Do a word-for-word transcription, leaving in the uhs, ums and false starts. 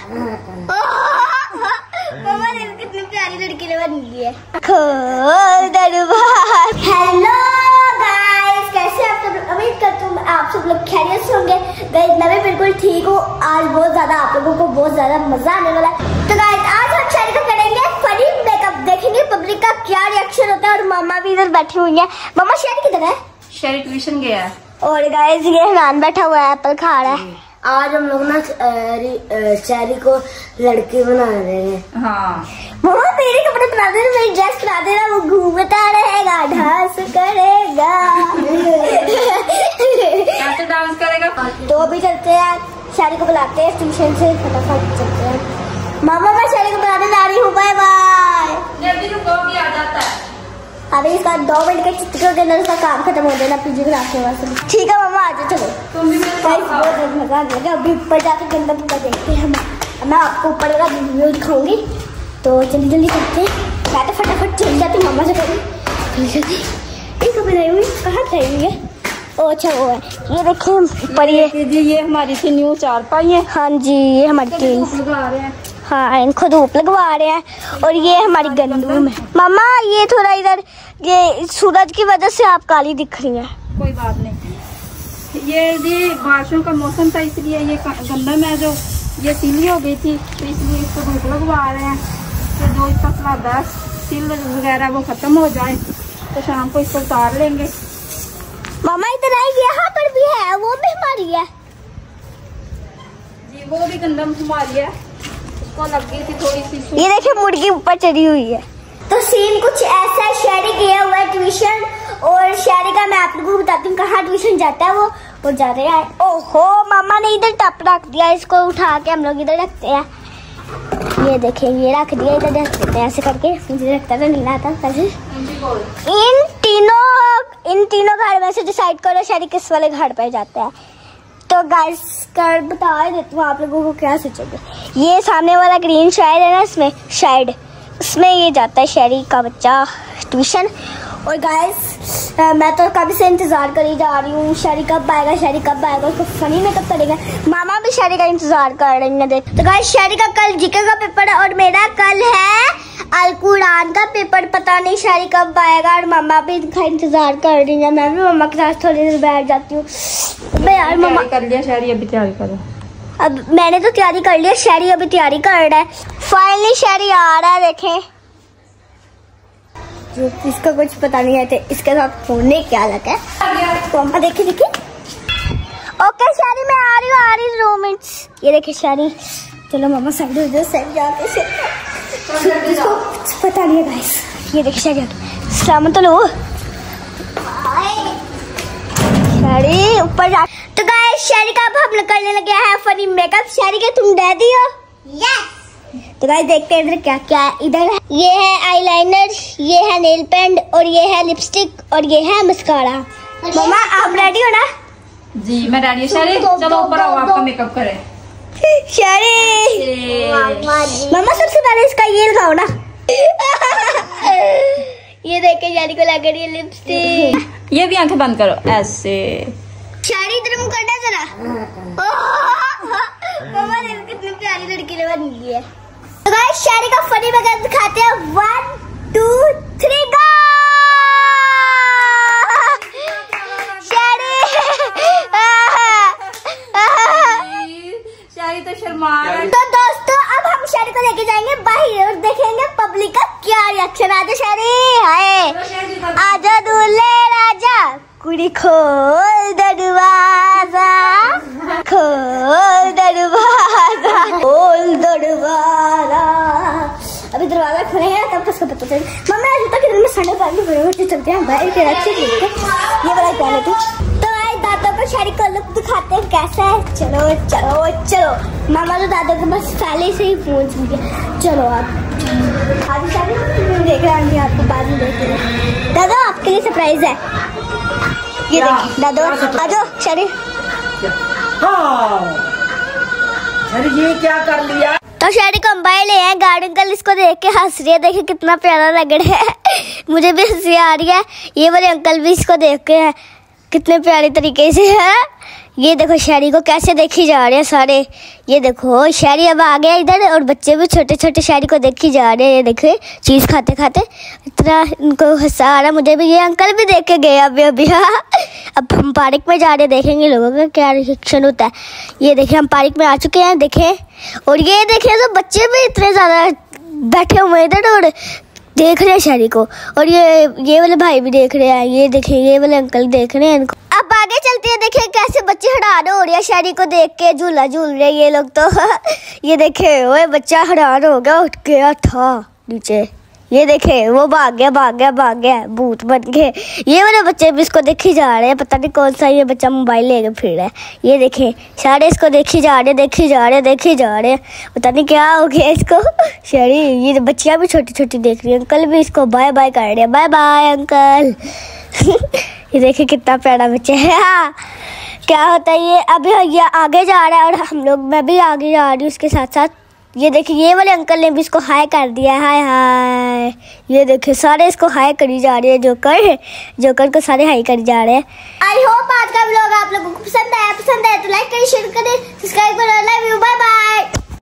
मम्मा ने कितनी प्यारी लड़की ने बन गई है। खोल दरबार। हेलो गाइस, कैसे आप सब लोग? उम्मीद करती हूँ आप सब लोग खैरियत से होंगे। गाइस मैं भी बिल्कुल ठीक हूँ। आज बहुत ज्यादा आप लोगों को बहुत ज्यादा मजा आने वाला है। तो गाइस आज हम शायरी का करेंगे फनी मेकअप, देखेंगे पब्लिक का क्या रिएक्शन होता है। और मामा भी इधर बैठी हुई है। मामा शायरी किधर है? शायरी ट्यूशन गया है। और गाइस ये हनान बैठा हुआ है, एप्पल खा रहा है। आज हम लोग ना शायरी को लड़की बना रहे हैं। हाँ मम्मा मेरे कपड़े पहना देना, मेरी ड्रेस पहना देना, वो घूमता रहेगा, डांस करेगा। तो डांस करेगा। तो अभी चलते हैं, शायरी को बुलाते हैं ट्यूशन से, फटाफट चलते हैं। मामा मैं शायरी को बुलाने जा रही हूँ, बाय बाय। जल्दी रुको, भी आ जाता है। अभी इसका दो मिनट के चित्र के अंदर उसका काम खत्म हो जाना, पीजी क्लास के बाद। ठीक है मामा आजा, चलो। तुम भी बहुत मजा आएगा। अभी ऊपर जाकर गंदा पूरा देखते हैं हम। मैं आपको ऊपर का व्यू दिखाऊंगी, तो जल्दी जल्दी करते हैं। मैं तो फटाफट चल जाती मामा से करूँ जल्दी। एक बनाई हुई कहाँ गई हुई है? ओ अच्छा वो है, ये देखिए ऊपर। ये ये हमारी थी न्यू चारपाई है। हाँ जी ये हमारी टीम लगा रहे हैं। हाँ इनको धूप लगवा रहे हैं। और ये हमारी गंदूम है। मामा ये थोड़ा इधर, ये सूरज की वजह से आप काली दिख रही हैं। कोई बात नहीं, ये ये बारिशों का मौसम था इसलिए ये गंदम है जो ये सीली हो गई थी, तो इसलिए इसको धूप लगवा रहे हैं। तो जो इसका सलादा सील वगैरह वो खत्म हो जाए तो शाम को इसको उतार लेंगे। मामा इधर आई, यहाँ पर भी है, वो भी हमारी है जी, वो भी गंदम हमारी है। लग गई थी थोड़ी सी। ये देखिए मुर्गी ऊपर चढ़ी हुई है। तो सीन कुछ ऐसा, शायरी गया हुआ है ट्यूशन। और शायरी का मैं आप लोगों को बताती हूँ कहाँ ट्यूशन जाता है वो वो जा रहे हैं। ओहो मामा ने इधर टप रख दिया, इसको उठा के हम लोग इधर रखते हैं। ये देखिए ये रख दिया, इधर रख देते हैं ऐसे करके। मुझे लगता था नहीं आता। इन तीनों इन तीनों घर में से डिसाइड करो शायरी किस वाले घर पर जाता है। तो गाइस कर बता देती हूँ आप लोगों को क्या सोचोगे। ये सामने वाला ग्रीन शायद है ना, इसमें शायद इसमें ये जाता है शायरी का बच्चा ट्यूशन। और गाइस मैं तो कभी से इंतजार करी जा रही हूँ, शायरी कब आएगा, शायरी कब आएगा, उसको फनी में कब करेगा। मामा भी शायरी का इंतजार कर रहे हैं। तो गाइस शायरी का कल जीके का पेपर है और मेरा कल है अल कुरान का पेपर। पता नहीं शायरी कब आएगा। और मामा भी इनका इंतजार कर रही है। मैं भी मामा के साथ थोड़ी देर बैठ जाती हूँ। यार मामा कर लिया शायरी, अभी तैयारी करो। अब मैंने तो तैयारी कर लिया, शायरी अभी तैयारी कर रहा है। फाइनली शायरी आ रहा है, देखें। जो इसका कुछ पता नहीं है इसके साथ होने क्या लगा है। तो मामा देखिए देखिए। ओके शायरी मैं आ रही हूँ, आ रही दो मिनट्स। ये देखिए शायरी। चलो मामा साइड हो जाओ, साइड जाके से पता नहीं है गाइस। ये देखिए शायरी, सलामत लो शायरी ऊपर जा। तो गाइस शायरी का अब हम लोग करने लगे हैं फनी मेकअप। शायरी के तुम डैडी हो? यस। तो गाइस देखते हैं इधर क्या क्या है। इधर है, ये है आईलाइनर, ये है नेल पेंट, और ये है लिपस्टिक, और ये है मस्कारा। मामा आप रेडी हो ना? जी मैं रेडी हूँ। शायरी चलो ऊपर आओ, आपका मेकअप करें। शायरी मामा सबसे पहले इसका ये लगाओ ना। ये देखे शायरी को लग रही है लिपस्टिक। ये भी आंखें बंद करो ऐसे। शायरी इधर मुंह करना जरा। मामा ने कितनी प्यारी लड़की ने बन गई है। तो गाइस शायरी का फनी वगैरह दिखाते हैं। One two three go. शायरी शायरी तो शर्मा। तो दोस्तों अब हम शायरी को लेके जाएंगे बाहर और देखेंगे पब्लिक का क्या रिएक्शन। आजा शायरी, हाय आजा दूल्हे राजा, कुड़ी खोल दरवाजा, खोल दरवाजा, खोल दरवाजा। अभी दरवाजा खोलेंगे तब तक उसको पता चलेगा। मम्मी आज तक इधर में संडे पानी बड़े बड़े चलते हैं बाहर के अच्छे देखते। ये वाला पहले तो तो आए दादा को शायरी का लुक दिखाते हैं कैसा है। चलो चलो चलो। मामा तो दादा को बस पहले से ही पहुंच गया। चलो आप आगे शायरी देख रहे हैं, आपको बाद में देख रहे। दादा आपके लिए सरप्राइज है, ये देखिए। दादा आ जाओ शायरी। अरे ये क्या कर लिया? तो शायरी को मोबाइल है, गार्डन कल इसको देख के हंस रही है। देखिए कितना प्यारा लग रहा है। मुझे भी हंसी आ रही है। ये वाले अंकल भी इसको देख के कितने प्यारे तरीके से है। ये देखो शहरी को कैसे देखी जा रहे हैं सारे। ये देखो शहरी अब आ गया इधर और बच्चे भी छोटे छोटे शहरी को देखी जा रहे हैं। ये देखे चीज़ खाते खाते इतना इनको हंसा आ रहा। मुझे भी ये अंकल भी देख के गए अभी अभी। अब हम पार्क में जा रहे देखेंगे लोगों का क्या रिएक्शन होता है। ये देखे हम पार्क में आ चुके हैं देखे। और ये देखे तो बच्चे भी इतने ज़्यादा बैठे हुए इधर और देख रहे हैं शहरी को। और ये ये वाले भाई भी देख रहे हैं। ये देखे ये वाले अंकल देख रहे हैं इनको। अब आगे चलते हैं देखे कैसे बच्चे हैरान हो रहे हैं शहरी को देख के। झूला झूल रहे ये लोग तो। ये देखे वो बच्चा हैरान हो गया उठ गया था नीचे। ये देखे वो भाग गया भाग गया भाग गया भूत बन गए। ये वाले बच्चे भी इसको देखी जा रहे हैं। पता नहीं कौन सा ये बच्चा मोबाइल लेके फिर रहा है। ये देखे सारे इसको देखी जा रहे देखी जा रहे देखी जा रहे पता नहीं क्या हो गया इसको। शहरी ये बच्चियां भी छोटी छोटी देख रही है। अंकल भी इसको बाय बाय कर रहे हैं। Bye bye uncle. ये देखे कितना प्यारा बच्चा है। हाँ क्या होता है ये अभी ये आगे जा रहा है और हम लोग मैं भी आगे जा रही हूँ उसके साथ साथ। ये देखिए ये वाले अंकल ने भी इसको हाय कर दिया। हाय हाय। ये देखिए सारे इसको हाय करी जा रहे हैं। जोकर जोकर को सारे हाय करी जा रहे हैं। आई होप आज का व्लॉग आप लोगों को पसंद आया। पसंद आया तो लाइक करें शेयर करें सब्सक्राइब करें। Love you bye bye.